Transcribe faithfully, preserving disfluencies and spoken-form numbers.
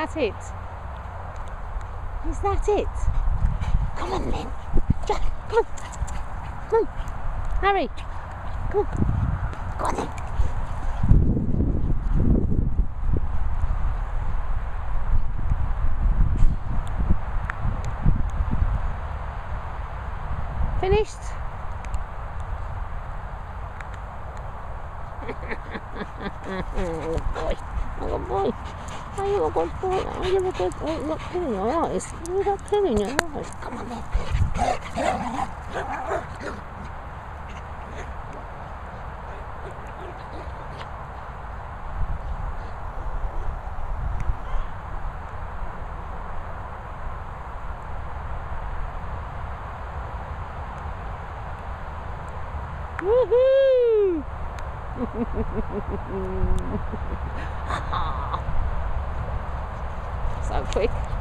that it? Is that it? Come on then. Jack, come on. Come on. Harry. Come on. Go on then. Finished? Oh boy, oh boy, are you a good boy? Are you a good boy? Look, clean in your eyes. You got clean in your eyes. Come on then. Woohoo! So quick.